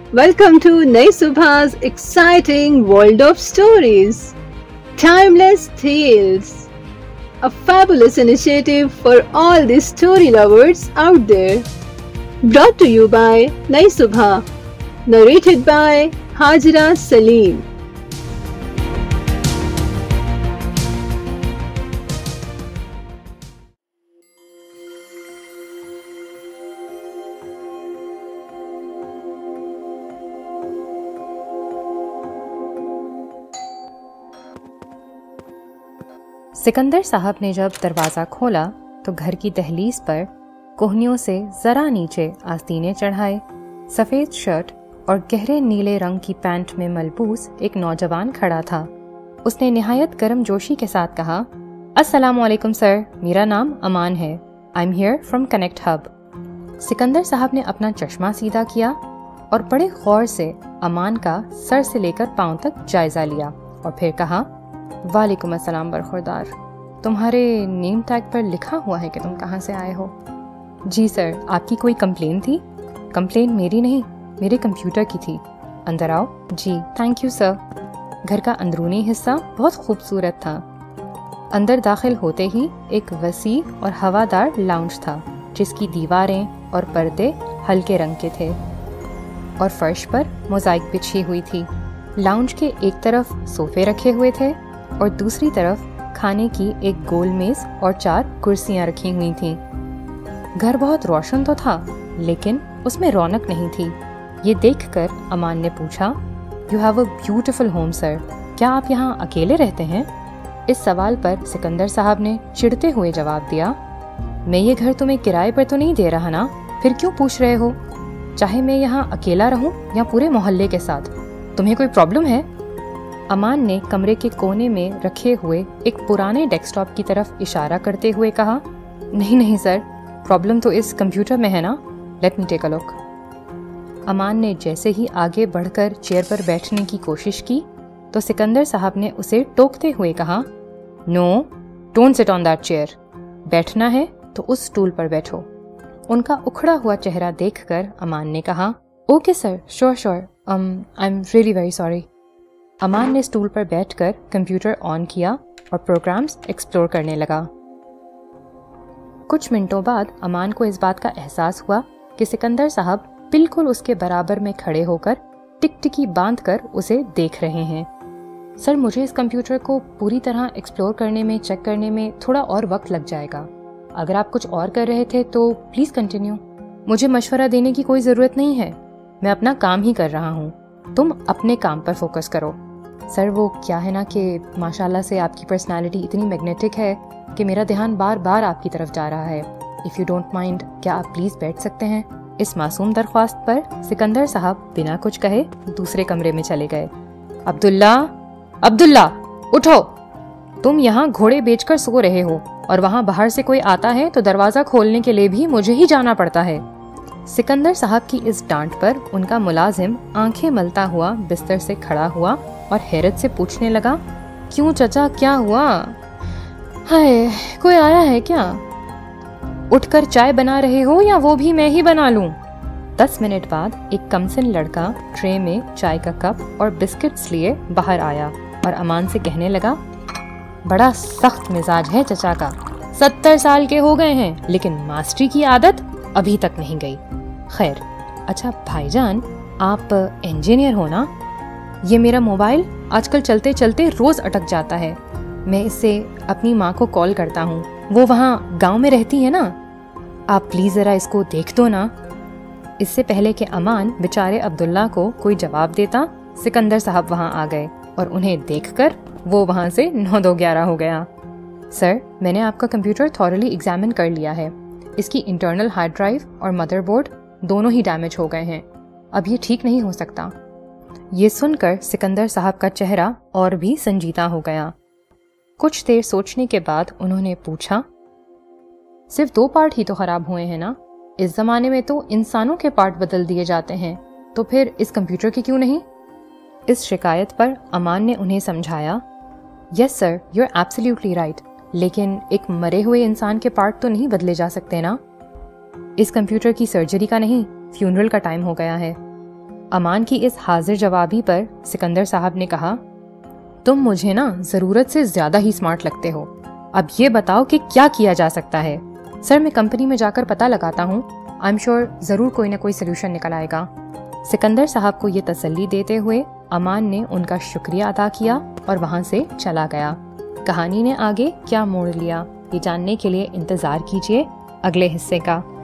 Welcome to Nai Subha's exciting world of stories. Timeless Tales. A fabulous initiative for all the story lovers out there. Brought to you by Nai Subha. Narrated by Hajra Salim. Sikandar साहब ने जब दरवाज़ा खोला तो घर की दहलीज पर कोहनियों से ज़रा नीचे आस्तीने चढ़ाए सफ़ेद शर्ट और गहरे नीले रंग की पैंट में मलबूस एक नौजवान खड़ा था। उसने निहायत गर्मजोशी के साथ कहा, अस्सलामु अलैकुम सर, मेरा नाम अमान है। I am here from connect hub. Sikandar साहब ने अपना चश्मा सीधा किया और बड़े गौर से अमान का सर से लेकर पाँव तक जायज़ा लिया और फिर कहा, वालेकुम अस्सलाम बरखुरदार, तुम्हारे नेम टैग पर लिखा हुआ है कि तुम कहाँ से आए हो। जी सर, आपकी कोई कंप्लेन थी? कंप्लेन मेरी नहीं, मेरे कंप्यूटर की थी। अंदर आओ। जी थैंक यू सर। घर का अंदरूनी हिस्सा बहुत खूबसूरत था। अंदर दाखिल होते ही एक वसी और हवादार लाउंज था जिसकी दीवारें और पर्दे हल्के रंग के थे और फर्श पर मोज़ाइक बिछी हुई थी। लाउंज के एक तरफ सोफे रखे हुए थे और दूसरी तरफ खाने की एक गोल मेज और 4 कुर्सियां रखी हुई थीं। घर बहुत रोशन तो था लेकिन उसमें रौनक नहीं थी। ये देखकर अमान ने पूछा, you have a beautiful home sir, क्या आप यहाँ अकेले रहते हैं? इस सवाल पर सिकंदर साहब ने चिढ़ते हुए जवाब दिया, मैं ये घर तुम्हें किराए पर तो नहीं दे रहा ना, फिर क्यों पूछ रहे हो? चाहे मैं यहाँ अकेला रहूँ या पूरे मोहल्ले के साथ, तुम्हें कोई प्रॉब्लम है? अमान ने कमरे के कोने में रखे हुए एक पुराने डेस्कटॉप की तरफ इशारा करते हुए कहा, नहीं नहीं सर, प्रॉब्लम तो इस कंप्यूटर में है ना, let me take a look. Aman ने जैसे ही आगे बढ़कर चेयर पर बैठने की कोशिश की तो सिकंदर साहब ने उसे टोकते हुए कहा, no, don't sit on that chair, बैठना है तो उस स्टूल पर बैठो। उनका उखड़ा हुआ चेहरा देखकर अमान ने कहा, okay sir, sure sure, I am really very sorry. Aman ने स्टूल पर बैठकर कंप्यूटर ऑन किया और प्रोग्राम्स एक्सप्लोर करने लगा। कुछ मिनटों बाद अमान को इस बात का एहसास हुआ कि सिकंदर साहब बिल्कुल उसके बराबर में खड़े होकर टिकटिकी बांधकर उसे देख रहे हैं। सर, मुझे इस कंप्यूटर को पूरी तरह एक्सप्लोर करने में, चेक करने में थोड़ा और वक्त लग जाएगा। अगर आप कुछ और कर रहे थे तो प्लीज़ कंटिन्यू। मुझे मशवरा देने की कोई ज़रूरत नहीं है, मैं अपना काम ही कर रहा हूँ, तुम अपने काम पर फोकस करो। सर, वो क्या है ना कि माशाल्लाह से आपकी पर्सनालिटी इतनी मैग्नेटिक है कि मेरा ध्यान बार बार आपकी तरफ जा रहा है। इफ़ यू डोंट माइंड, क्या आप प्लीज़ बैठ सकते हैं? इस मासूम दरख्वास्त पर सिकंदर साहब बिना कुछ कहे दूसरे कमरे में चले गए। अब्दुल्ला, अब्दुल्ला, उठो, तुम यहाँ घोड़े बेचकर सो रहे हो और वहाँ बाहर से कोई आता है तो दरवाज़ा खोलने के लिए भी मुझे ही जाना पड़ता है। सिकंदर साहब की इस डांट पर उनका मुलाजिम आंखें मलता हुआ बिस्तर से खड़ा हुआ और हैरत से पूछने लगा, क्यों चचा, क्या हुआ? हाय, कोई आया है क्या? उठकर चाय बना रहे हो या वो भी मैं ही बना लूं? 10 मिनट बाद एक कमसिन लड़का ट्रे में चाय का कप और बिस्किट्स लिए बाहर आया और अमान से कहने लगा, बड़ा सख्त मिजाज है चचा का, 70 साल के हो गए हैं लेकिन मास्टरी की आदत अभी तक नहीं गई। खैर, अच्छा भाईजान, आप इंजीनियर हो ना? ये मेरा मोबाइल आजकल चलते चलते रोज अटक जाता है। मैं इससे अपनी माँ को कॉल करता हूँ, वो वहाँ गांव में रहती है ना। आप प्लीज जरा इसको देख दो ना। इससे पहले कि अमान बेचारे अब्दुल्ला को कोई जवाब देता, सिकंदर साहब वहाँ आ गए और उन्हें देखकर वो वहाँ से 9-2-11 हो गया। सर, मैंने आपका कंप्यूटर थॉरली एग्जामिन कर लिया है। इसकी इंटरनल हार्ड ड्राइव और मदरबोर्ड दोनों ही डैमेज हो गए हैं। अब ये ठीक नहीं हो सकता। ये सुनकर सिकंदर साहब का चेहरा और भी संजीदा हो गया। कुछ देर सोचने के बाद उन्होंने पूछा, सिर्फ 2 पार्ट ही तो खराब हुए हैं ना? इस जमाने में तो इंसानों के पार्ट बदल दिए जाते हैं, तो फिर इस कंप्यूटर के क्यों नहीं? इस शिकायत पर अमान ने उन्हें समझाया, yes sir, you are absolutely right, लेकिन एक मरे हुए इंसान के पार्ट तो नहीं बदले जा सकते ना। इस कंप्यूटर की सर्जरी का नहीं, फ्यूनरल का टाइम हो गया है। अमान की इस हाजिर जवाबी पर सिकंदर साहब ने कहा, तुम मुझे ना ज़रूरत से ज़्यादा ही स्मार्ट लगते हो। अब ये बताओ कि क्या किया जा सकता है। सर, मैं कंपनी में जाकर पता लगाता हूँ। आई एम श्योर ज़रूर कोई ना कोई सोल्यूशन निकल आएगा। सिकंदर साहब को ये तसल्ली देते हुए अमान ने उनका शुक्रिया अदा किया और वहाँ से चला गया। कहानी ने आगे क्या मोड़ लिया, ये जानने के लिए इंतज़ार कीजिए अगले हिस्से का।